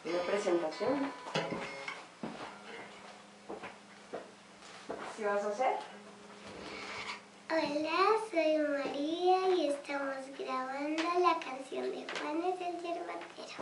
Una presentación. ¿Qué vas a hacer? Hola, soy María y estamos grabando la canción de Juanes el Yerbatero.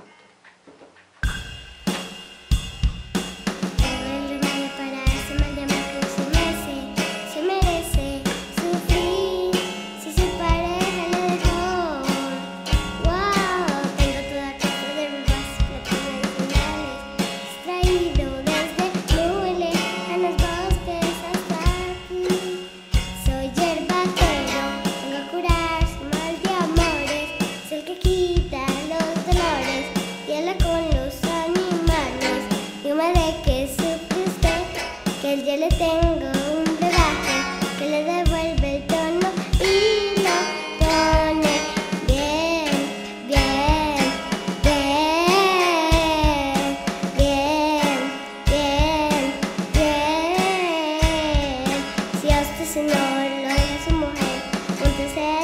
El remedio para ese mal de amor que se merece sufrir si su pareja le dejó. Wow, tengo toda clase de hierbas, plantas medicinales, extraído desde muy lejanos bosques hasta aquí. Soy yerbatero, vengo a curar su mal de amores, es el que quita los dolores y habla con los animales. Dígame de qué supe usted, que yo le tengo un brebaje que le devuelve el tono y lo pone bien, bien, bien, bien, bien, bien. Si a usted se no lo deja su mujer, entonces